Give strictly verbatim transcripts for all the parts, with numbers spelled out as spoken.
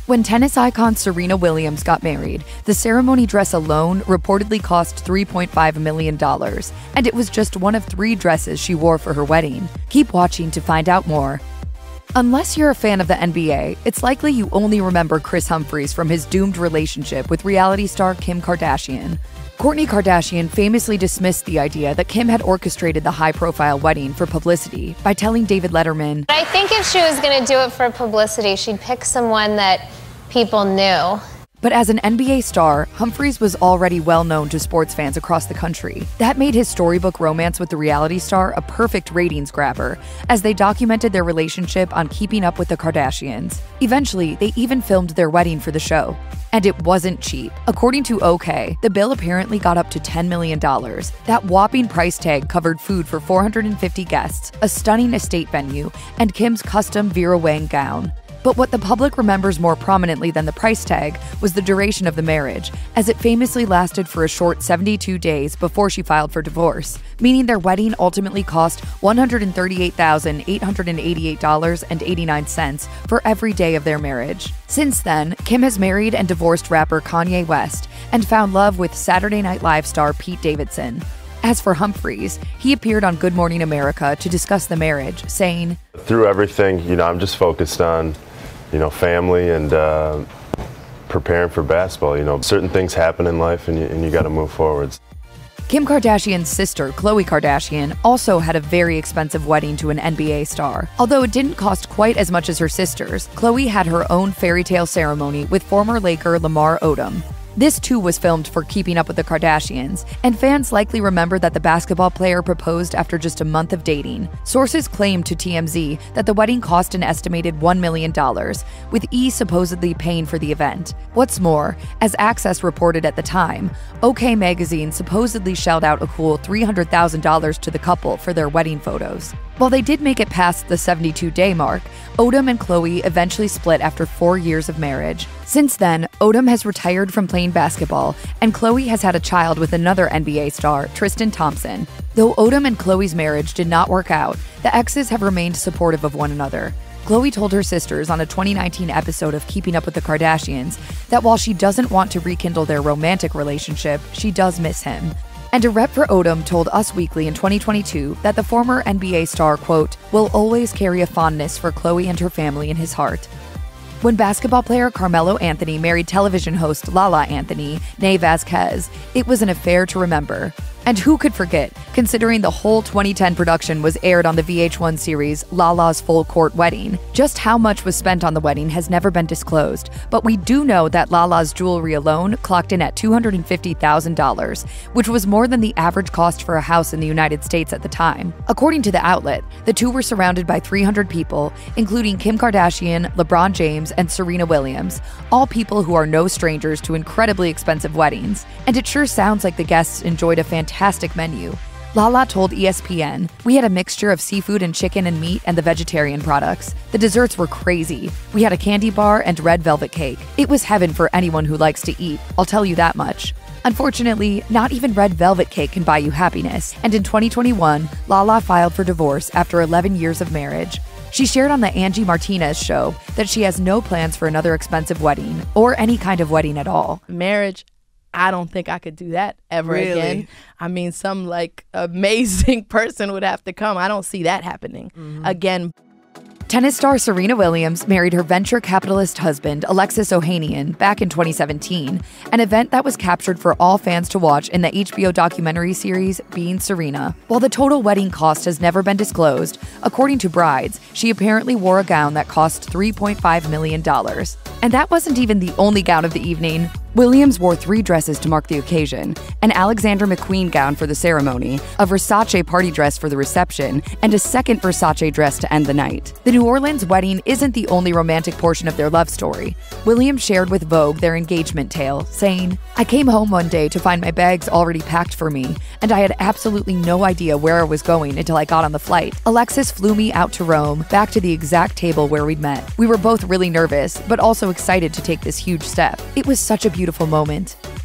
When tennis icon Serena Williams got married, the ceremony dress alone reportedly cost three point five million dollars, and it was just one of three dresses she wore for her wedding. Keep watching to find out more. Unless you're a fan of the N B A, it's likely you only remember Kris Humphries from his doomed relationship with reality star Kim Kardashian. Kourtney Kardashian famously dismissed the idea that Kim had orchestrated the high-profile wedding for publicity by telling David Letterman, "I think if she was going to do it for publicity, she'd pick someone that people knew." But as an N B A star, Humphries was already well known to sports fans across the country. That made his storybook romance with the reality star a perfect ratings grabber, as they documented their relationship on Keeping Up with the Kardashians. Eventually, they even filmed their wedding for the show. And it wasn't cheap. According to OK, the bill apparently got up to ten million dollars. That whopping price tag covered food for four hundred fifty guests, a stunning estate venue, and Kim's custom Vera Wang gown. But what the public remembers more prominently than the price tag was the duration of the marriage, as it famously lasted for a short seventy-two days before she filed for divorce, meaning their wedding ultimately cost one hundred thirty-eight thousand eight hundred eighty-eight dollars and eighty-nine cents for every day of their marriage. Since then, Kim has married and divorced rapper Kanye West and found love with Saturday Night Live star Pete Davidson. As for Humphries, he appeared on Good Morning America to discuss the marriage, saying, "Through everything, you know, I'm just focused on you know, family and uh, preparing for basketball. You know, certain things happen in life and you, and you got to move forwards." Kim Kardashian's sister, Khloe Kardashian, also had a very expensive wedding to an N B A star. Although it didn't cost quite as much as her sister's, Khloe had her own fairy tale ceremony with former Laker Lamar Odom. This too was filmed for Keeping Up with the Kardashians, and fans likely remember that the basketball player proposed after just a month of dating. Sources claimed to T M Z that the wedding cost an estimated one million dollars, with E supposedly paying for the event. What's more, as Access reported at the time, OK Magazine supposedly shelled out a cool three hundred thousand dollars to the couple for their wedding photos. While they did make it past the seventy-two day mark, Odom and Khloé eventually split after four years of marriage. Since then, Odom has retired from playing basketball, and Khloé has had a child with another N B A star, Tristan Thompson. Though Odom and Khloé's marriage did not work out, the exes have remained supportive of one another. Khloé told her sisters on a twenty nineteen episode of Keeping Up with the Kardashians that while she doesn't want to rekindle their romantic relationship, she does miss him. And a rep for Odom told Us Weekly in twenty twenty-two that the former N B A star, quote, "will always carry a fondness for Khloé and her family in his heart." When basketball player Carmelo Anthony married television host Lala Anthony, née Vasquez, it was an affair to remember. And who could forget, considering the whole twenty ten production was aired on the V H one series Lala's Full Court Wedding. Just how much was spent on the wedding has never been disclosed, but we do know that Lala's jewelry alone clocked in at two hundred fifty thousand dollars, which was more than the average cost for a house in the United States at the time. According to the outlet, the two were surrounded by three hundred people, including Kim Kardashian, LeBron James, and Serena Williams, all people who are no strangers to incredibly expensive weddings. And it sure sounds like the guests enjoyed a fantastic Fantastic menu. Lala told E S P N, "We had a mixture of seafood and chicken and meat and the vegetarian products. The desserts were crazy. We had a candy bar and red velvet cake. It was heaven for anyone who likes to eat, I'll tell you that much." Unfortunately, not even red velvet cake can buy you happiness, and in twenty twenty-one, Lala filed for divorce after eleven years of marriage. She shared on the Angie Martinez show that she has no plans for another expensive wedding, or any kind of wedding at all. Marriage, I don't think I could do that ever Really? again. I mean, some like amazing person would have to come. I don't see that happening Mm-hmm. again. Tennis star Serena Williams married her venture capitalist husband, Alexis Ohanian, back in twenty seventeen, an event that was captured for all fans to watch in the H B O documentary series Being Serena. While the total wedding cost has never been disclosed, according to brides, she apparently wore a gown that cost three point five million dollars. And that wasn't even the only gown of the evening. Williams wore three dresses to mark the occasion: an Alexander McQueen gown for the ceremony, a Versace party dress for the reception, and a second Versace dress to end the night. The New Orleans wedding isn't the only romantic portion of their love story. Williams shared with Vogue their engagement tale, saying, "I came home one day to find my bags already packed for me, and I had absolutely no idea where I was going until I got on the flight. Alexis flew me out to Rome, back to the exact table where we'd met. We were both really nervous, but also excited to take this huge step. It was such a beautiful moment."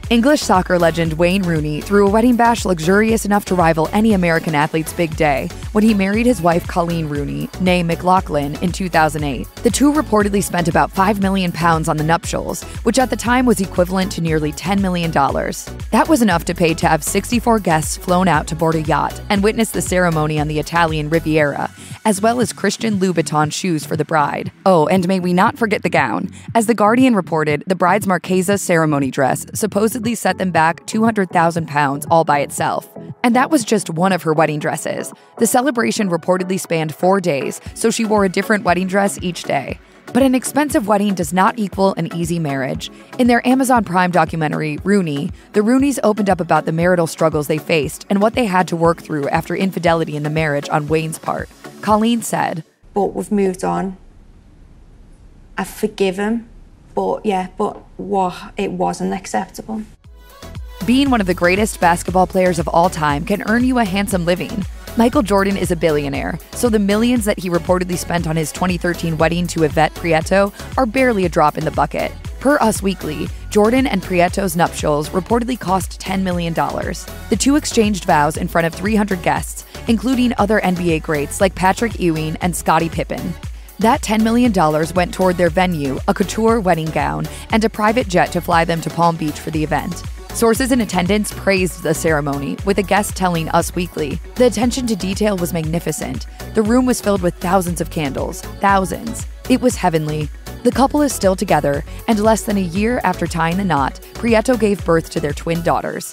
English soccer legend Wayne Rooney threw a wedding bash luxurious enough to rival any American athlete's big day when he married his wife Coleen Rooney, née McLoughlin, in two thousand eight. The two reportedly spent about five million pounds on the nuptials, which at the time was equivalent to nearly ten million dollars. That was enough to pay to have sixty-four guests flown out to board a yacht and witness the ceremony on the Italian Riviera, as well as Christian Louboutin shoes for the bride. Oh, and may we not forget the gown. As The Guardian reported, the bride's Marchesa ceremony dress supposedly set them back two hundred thousand pounds all by itself. And that was just one of her wedding dresses. The celebration reportedly spanned four days, so she wore a different wedding dress each day. But an expensive wedding does not equal an easy marriage. In their Amazon Prime documentary, Rooney, the Rooneys opened up about the marital struggles they faced and what they had to work through after infidelity in the marriage on Wayne's part. Coleen said, "But we've moved on. I forgive him, but yeah, but what, it wasn't acceptable." Being one of the greatest basketball players of all time can earn you a handsome living. Michael Jordan is a billionaire, so the millions that he reportedly spent on his twenty thirteen wedding to Yvette Prieto are barely a drop in the bucket. Per Us Weekly, Jordan and Prieto's nuptials reportedly cost ten million dollars. The two exchanged vows in front of three hundred guests, including other N B A greats like Patrick Ewing and Scottie Pippen. That ten million dollars went toward their venue, a couture wedding gown, and a private jet to fly them to Palm Beach for the event. Sources in attendance praised the ceremony, with a guest telling Us Weekly, "The attention to detail was magnificent. The room was filled with thousands of candles. Thousands. It was heavenly." The couple is still together, and less than a year after tying the knot, Prieto gave birth to their twin daughters.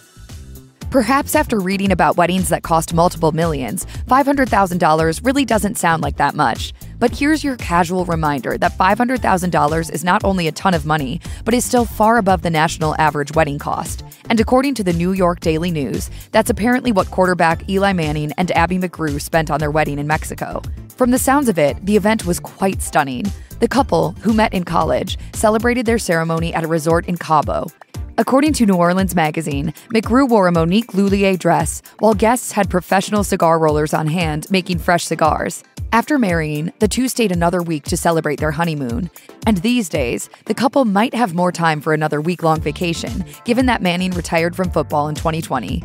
Perhaps after reading about weddings that cost multiple millions, five hundred thousand dollars really doesn't sound like that much. But here's your casual reminder that five hundred thousand dollars is not only a ton of money, but is still far above the national average wedding cost. And according to the New York Daily News, that's apparently what quarterback Eli Manning and Abby McGrew spent on their wedding in Mexico. From the sounds of it, the event was quite stunning. The couple, who met in college, celebrated their ceremony at a resort in Cabo. According to New Orleans Magazine, McGrew wore a Monique Lhuillier dress, while guests had professional cigar rollers on hand making fresh cigars. After marrying, the two stayed another week to celebrate their honeymoon. And these days, the couple might have more time for another week-long vacation, given that Manning retired from football in twenty twenty.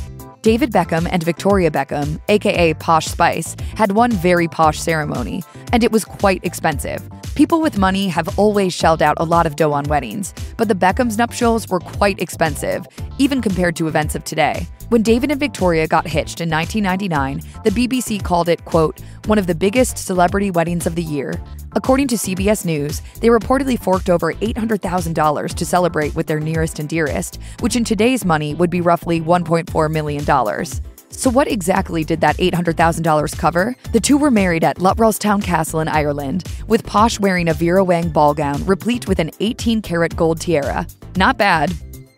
David Beckham and Victoria Beckham, aka Posh Spice, had one very posh ceremony, and it was quite expensive. People with money have always shelled out a lot of dough on weddings, but the Beckhams' nuptials were quite expensive, even compared to events of today. When David and Victoria got hitched in nineteen ninety-nine, the B B C called it, quote, "one of the biggest celebrity weddings of the year." According to C B S News, they reportedly forked over eight hundred thousand dollars to celebrate with their nearest and dearest, which in today's money would be roughly one point four million dollars. So what exactly did that eight hundred thousand dollars cover? The two were married at Lutwellstown Castle in Ireland, with Posh wearing a Vera Wang ball gown replete with an eighteen karat gold tiara. Not bad.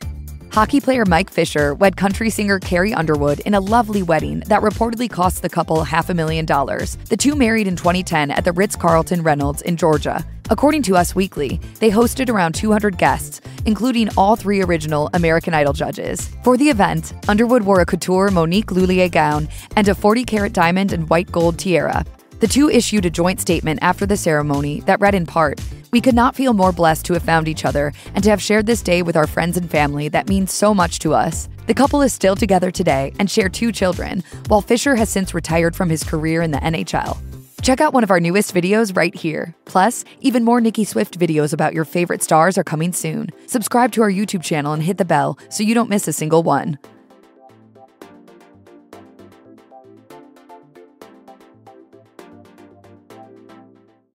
Hockey player Mike Fisher wed country singer Carrie Underwood in a lovely wedding that reportedly cost the couple half a million dollars. The two married in twenty ten at the Ritz-Carlton Reynolds in Georgia. According to Us Weekly, they hosted around two hundred guests, including all three original American Idol judges. For the event, Underwood wore a couture Monique Lhuillier gown and a forty karat diamond and white gold tiara. The two issued a joint statement after the ceremony that read in part, "We could not feel more blessed to have found each other and to have shared this day with our friends and family that means so much to us." The couple is still together today and share two children, while Fisher has since retired from his career in the N H L. Check out one of our newest videos right here. Plus, even more Nicki Swift videos about your favorite stars are coming soon. Subscribe to our YouTube channel and hit the bell so you don't miss a single one.